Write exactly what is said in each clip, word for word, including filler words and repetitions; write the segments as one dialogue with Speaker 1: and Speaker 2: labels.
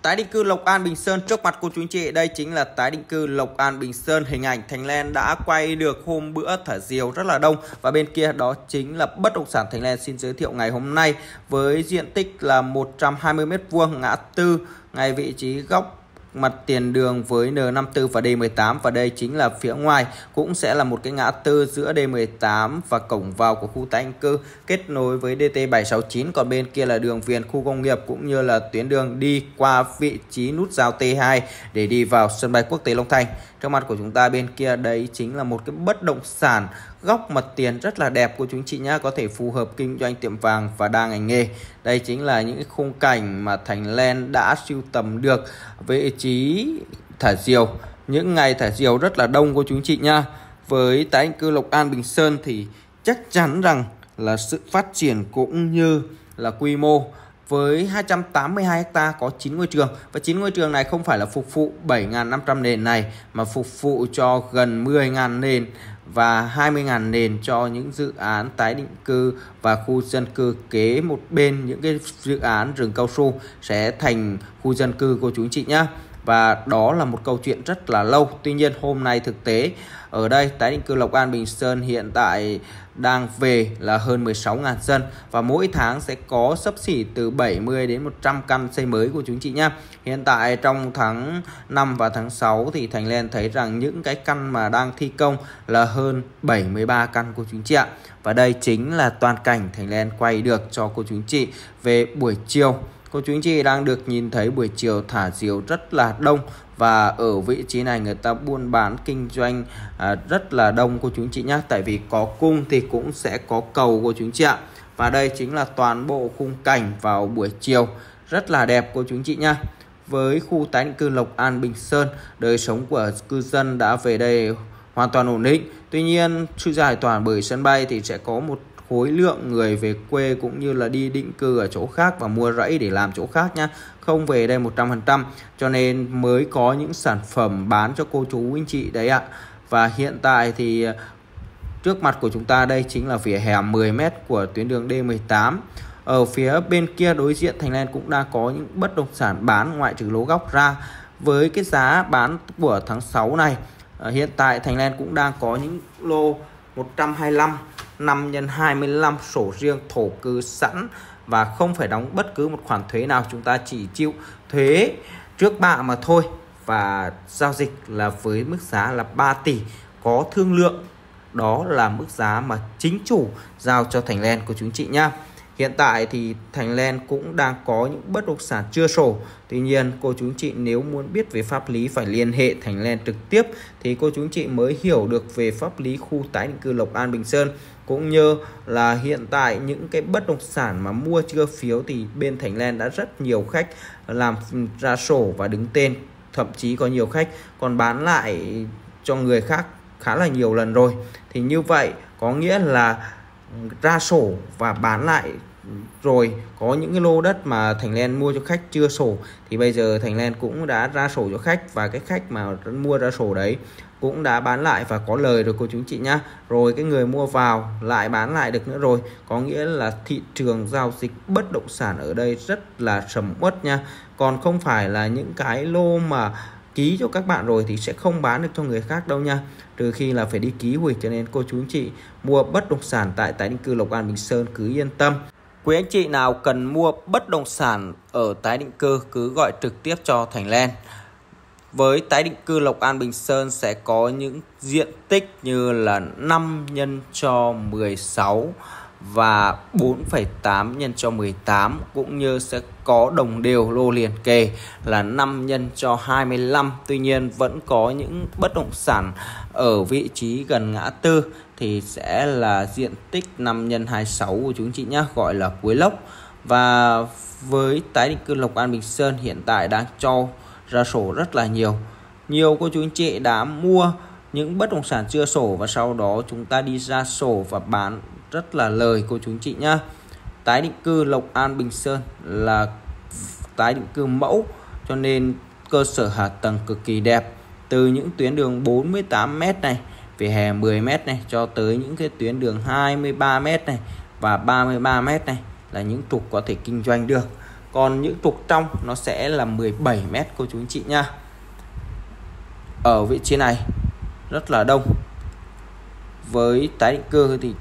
Speaker 1: Tái định cư Lộc An Bình Sơn trước mặt cô chú anh chị, đây chính là tái định cư Lộc An Bình Sơn. Hình ảnh Thành Len đã quay được hôm bữa thả diều rất là đông, và bên kia đó chính là bất động sản Thành Len xin giới thiệu ngày hôm nay với diện tích là một trăm hai mươi mét vuông, ngã tư ngay vị trí góc mặt tiền đường với N năm tư và D mười tám, và đây chính là phía ngoài cũng sẽ là một cái ngã tư giữa D mười tám và cổng vào của khu tái định cư kết nối với D T bảy sáu chín. Còn bên kia là đường viền khu công nghiệp cũng như là tuyến đường đi qua vị trí nút giao T hai để đi vào sân bay quốc tế Long Thành. Trước mặt của chúng ta bên kia đấy chính là một cái bất động sản góc mặt tiền rất là đẹp của chúng chị nhá, có thể phù hợp kinh doanh tiệm vàng và đa ngành nghề. Đây chính là những khung cảnh mà Thành Len đã sưu tầm được vị trí thả diều, những ngày thả diều rất là đông của chúng chị nha. Với tái định cư Lộc An Bình Sơn thì chắc chắn rằng là sự phát triển cũng như là quy mô với hai trăm tám mươi hai ha có chín ngôi trường, và chín ngôi trường này không phải là phục vụ bảy nghìn năm trăm nền này mà phục vụ cho gần mười nghìn nền và hai mươi nghìn nền cho những dự án tái định cư và khu dân cư kế một bên. Những cái dự án rừng cao su sẽ thành khu dân cư của chúng chị nhé. Và đó là một câu chuyện rất là lâu. Tuy nhiên hôm nay thực tế ở đây tái định cư Lộc An Bình Sơn hiện tại đang về là hơn mười sáu nghìn dân, và mỗi tháng sẽ có xấp xỉ từ bảy mươi đến một trăm căn xây mới của chúng chị nhé. Hiện tại trong tháng năm và tháng sáu thì Thành Len thấy rằng những cái căn mà đang thi công là hơn bảy mươi ba căn của chúng chị ạ. Và đây chính là toàn cảnh Thành Len quay được cho cô chú anh chị về buổi chiều. Cô chú anh chị đang được nhìn thấy buổi chiều thả diều rất là đông, và ở vị trí này người ta buôn bán kinh doanh à, rất là đông cô chú anh chị nhé. Tại vì có cung thì cũng sẽ có cầu cô chú anh chị ạ. Và đây chính là toàn bộ khung cảnh vào buổi chiều rất là đẹp cô chú anh chị nhé. Với khu tái định cư Lộc An Bình Sơn, đời sống của cư dân đã về đây hoàn toàn ổn định. Tuy nhiên sự giải tỏa bởi sân bay thì sẽ có một khối lượng người về quê cũng như là đi định cư ở chỗ khác và mua rẫy để làm chỗ khác nhá, không về đây một trăm phần trăm, cho nên mới có những sản phẩm bán cho cô chú anh chị đấy ạ. Và hiện tại thì trước mặt của chúng ta đây chính là vỉa hè mười mét của tuyến đường D mười tám. Ở phía bên kia đối diện Thành Len cũng đang có những bất động sản bán ngoại trừ lô góc ra. Với cái giá bán của tháng sáu này, hiện tại Thành Len cũng đang có những lô một trăm hai mươi lăm năm nhân hai mươi lăm sổ riêng thổ cư sẵn và không phải đóng bất cứ một khoản thuế nào, chúng ta chỉ chịu thuế trước bạ mà thôi. Và giao dịch là với mức giá là ba tỷ, có thương lượng, đó là mức giá mà chính chủ giao cho Thành Len của chúng chị nha. Hiện tại thì Thành Len cũng đang có những bất động sản chưa sổ. Tuy nhiên cô chú chị nếu muốn biết về pháp lý phải liên hệ Thành Len trực tiếp thì cô chú chị mới hiểu được về pháp lý khu tái định cư Lộc An Bình Sơn, cũng như là hiện tại những cái bất động sản mà mua chưa phiếu thì bên Thành Len đã rất nhiều khách làm ra sổ và đứng tên, thậm chí có nhiều khách còn bán lại cho người khác khá là nhiều lần rồi. Thì như vậy có nghĩa là ra sổ và bán lại rồi. Có những cái lô đất mà Thành Len mua cho khách chưa sổ thì bây giờ Thành Len cũng đã ra sổ cho khách, và cái khách mà mua ra sổ đấy cũng đã bán lại và có lời rồi cô chú chị nhá. Rồi cái người mua vào lại bán lại được nữa rồi. Có nghĩa là thị trường giao dịch bất động sản ở đây rất là sầm uất nha. Còn không phải là những cái lô mà ký cho các bạn rồi thì sẽ không bán được cho người khác đâu nha, trừ khi là phải đi ký hủy. Cho nên cô chú anh chị mua bất động sản tại tái định cư Lộc An Bình Sơn cứ yên tâm. Quý anh chị nào cần mua bất động sản ở tái định cư cứ gọi trực tiếp cho Thành Len. Với tái định cư Lộc An Bình Sơn sẽ có những diện tích như là năm nhân cho mười sáu và bốn phẩy tám nhân cho mười tám, cũng như sẽ có đồng đều lô liền kề là năm nhân cho hai mươi lăm. Tuy nhiên vẫn có những bất động sản ở vị trí gần ngã tư thì sẽ là diện tích năm nhân hai mươi sáu của chúng chị nhé, gọi là cuối lốc. Và với tái định cư Lộc An Bình Sơn hiện tại đang cho ra sổ rất là nhiều. Nhiều cô chú anh chị đã mua những bất động sản chưa sổ và sau đó chúng ta đi ra sổ và bán rất là lời cô chú anh chị nhá. Tái định cư Lộc An Bình Sơn là tái định cư mẫu, cho nên cơ sở hạ tầng cực kỳ đẹp. Từ những tuyến đường bốn mươi tám mét này, vỉa hè mười mét này, cho tới những cái tuyến đường hai mươi ba mét này và ba mươi ba mét này là những trục có thể kinh doanh được. Còn những trục trong nó sẽ là mười bảy mét cô chú anh chị nha. Ở vị trí này rất là đông. Với tái định cư thì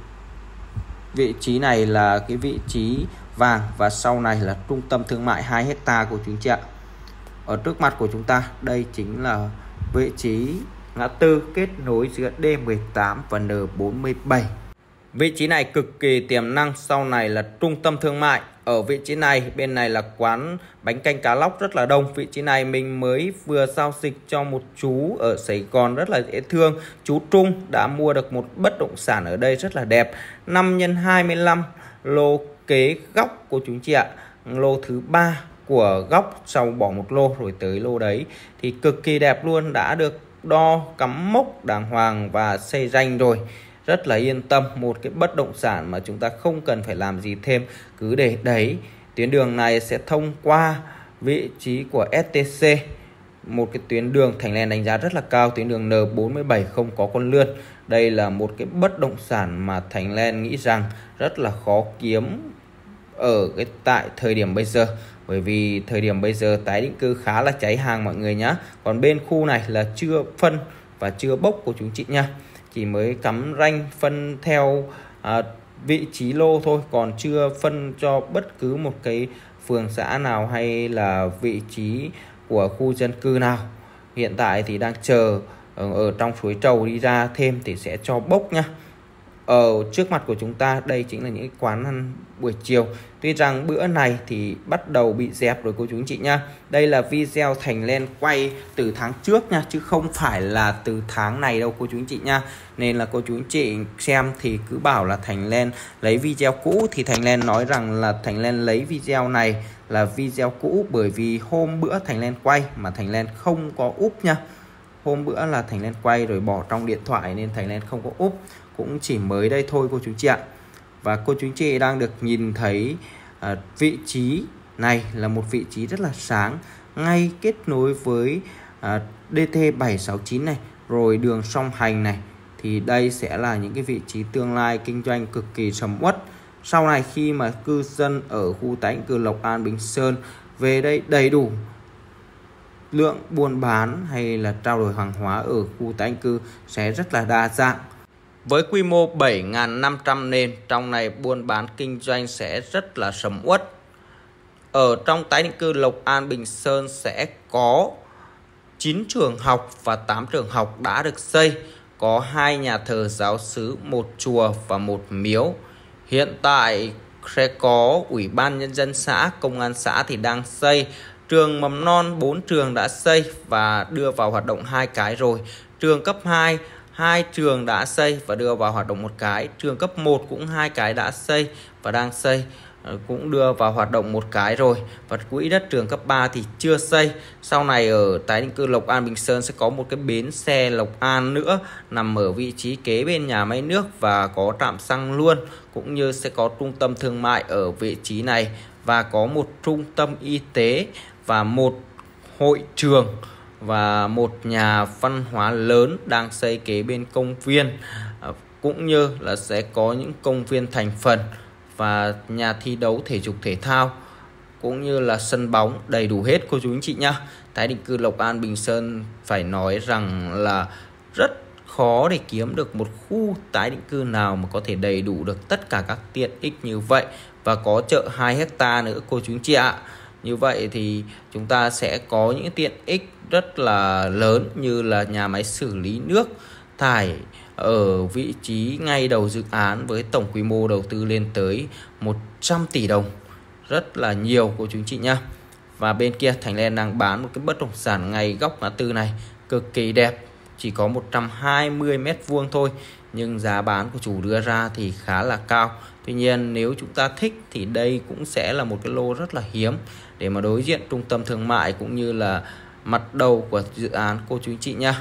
Speaker 1: vị trí này là cái vị trí vàng và sau này là trung tâm thương mại hai héc ta của chúng chị ạ. Ở trước mặt của chúng ta đây chính là vị trí ngã tư kết nối giữa D mười tám và N bốn mươi bảy. Vị trí này cực kỳ tiềm năng, sau này là trung tâm thương mại. Ở vị trí này, bên này là quán bánh canh cá lóc rất là đông. Vị trí này mình mới vừa giao dịch cho một chú ở Sài Gòn rất là dễ thương. Chú Trung đã mua được một bất động sản ở đây rất là đẹp. năm nhân hai mươi lăm lô kế góc của chúng chị ạ. Lô thứ ba của góc, sau bỏ một lô rồi tới lô đấy thì cực kỳ đẹp luôn, đã được đo cắm mốc đàng hoàng và xây ranh rồi. Rất là yên tâm, một cái bất động sản mà chúng ta không cần phải làm gì thêm, cứ để đấy. Tuyến đường này sẽ thông qua vị trí của ét tê xê, một cái tuyến đường Thành Len đánh giá rất là cao, tuyến đường N bốn mươi bảy không có con lươn. Đây là một cái bất động sản mà Thành Len nghĩ rằng rất là khó kiếm ở cái tại thời điểm bây giờ, bởi vì thời điểm bây giờ tái định cư khá là cháy hàng mọi người nhá. Còn bên khu này là chưa phân và chưa bốc của chúng chị nha, chỉ mới cắm ranh phân theo à, vị trí lô thôi, còn chưa phân cho bất cứ một cái phường xã nào hay là vị trí của khu dân cư nào. Hiện tại thì đang chờ ở, ở trong suối Trầu đi ra thêm thì sẽ cho bốc nha. Ở trước mặt của chúng ta đây chính là những quán ăn buổi chiều. Tuy rằng bữa này thì bắt đầu bị dẹp rồi cô chú anh chị nha. Đây là video Thành Len quay từ tháng trước nha, chứ không phải là từ tháng này đâu cô chú anh chị nha. Nên là cô chú anh chị xem thì cứ bảo là Thành Len lấy video cũ, thì Thành Len nói rằng là Thành Len lấy video này là video cũ, bởi vì hôm bữa Thành Len quay mà Thành Len không có úp nha. Hôm bữa là Thành Len quay rồi bỏ trong điện thoại nên Thành Len không có úp, cũng chỉ mới đây thôi cô chú chị ạ. Và cô chú chị đang được nhìn thấy à, vị trí này là một vị trí rất là sáng, ngay kết nối với à, D T bảy sáu chín này, rồi đường song hành này. Thì đây sẽ là những cái vị trí tương lai kinh doanh cực kỳ sầm uất. Sau này khi mà cư dân ở khu tái định cư Lộc An, Bình Sơn về đây đầy đủ, lượng buôn bán hay là trao đổi hàng hóa ở khu tái định cư sẽ rất là đa dạng. Với quy mô bảy nghìn năm trăm nền, trong này buôn bán kinh doanh sẽ rất là sầm uất. Ở trong tái định cư Lộc An, Bình Sơn sẽ có chín trường học và tám trường học đã được xây, có hai nhà thờ giáo xứ, một chùa và một miếu. Hiện tại sẽ có Ủy ban Nhân dân xã, Công an xã thì đang xây. Trường mầm non bốn trường đã xây và đưa vào hoạt động hai cái rồi. Trường cấp hai, hai trường đã xây và đưa vào hoạt động một cái. Trường cấp một cũng hai cái đã xây và đang xây, cũng đưa vào hoạt động một cái rồi. Và quỹ đất trường cấp ba thì chưa xây. Sau này ở tái định cư Lộc An, Bình Sơn sẽ có một cái bến xe Lộc An nữa, nằm ở vị trí kế bên nhà máy nước và có trạm xăng luôn, cũng như sẽ có trung tâm thương mại ở vị trí này, và có một trung tâm y tế và một hội trường và một nhà văn hóa lớn đang xây kế bên công viên, cũng như là sẽ có những công viên thành phần và nhà thi đấu thể dục thể thao, cũng như là sân bóng, đầy đủ hết cô chú anh chị nhá. Tái định cư Lộc An, Bình Sơn phải nói rằng là rất khó để kiếm được một khu tái định cư nào mà có thể đầy đủ được tất cả các tiện ích như vậy, và có chợ hai héc ta nữa cô chú anh chị ạ. Như vậy thì chúng ta sẽ có những tiện ích rất là lớn, như là nhà máy xử lý nước thải ở vị trí ngay đầu dự án với tổng quy mô đầu tư lên tới một trăm tỷ đồng, rất là nhiều cô chú anh chị nhá. Và bên kia Thành Len đang bán một cái bất động sản ngay góc ngã tư này cực kỳ đẹp, chỉ có một trăm hai mươi mét vuông thôi, nhưng giá bán của chủ đưa ra thì khá là cao. Tuy nhiên nếu chúng ta thích thì đây cũng sẽ là một cái lô rất là hiếm để mà đối diện trung tâm thương mại cũng như là mặt đầu của dự án cô chú anh chị nha.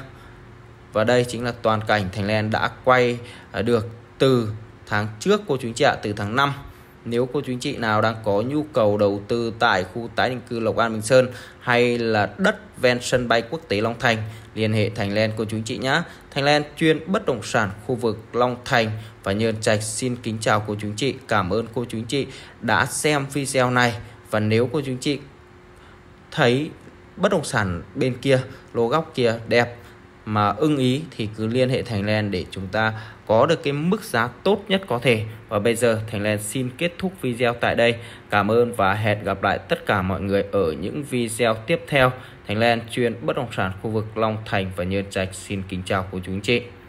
Speaker 1: Và đây chính là toàn cảnh Thành Len đã quay được từ tháng trước cô chú anh chị ạ, từ tháng năm. Nếu cô chú anh chị nào đang có nhu cầu đầu tư tại khu tái định cư Lộc An, Bình Sơn hay là đất ven sân bay quốc tế Long Thành, liên hệ Thành Len cô chú anh chị nhé. Thành Len chuyên bất động sản khu vực Long Thành và Nhơn Trạch. Xin kính chào cô chú anh chị. Cảm ơn cô chú anh chị đã xem video này Và nếu cô chú anh chị thấy bất động sản bên kia, lô góc kia đẹp mà ưng ý thì cứ liên hệ Thành Len để chúng ta có được cái mức giá tốt nhất có thể. Và bây giờ Thành Len xin kết thúc video tại đây. Cảm ơn và hẹn gặp lại tất cả mọi người ở những video tiếp theo. Thành Len chuyên bất động sản khu vực Long Thành và Nhân Trạch xin kính chào cô chú anh chị.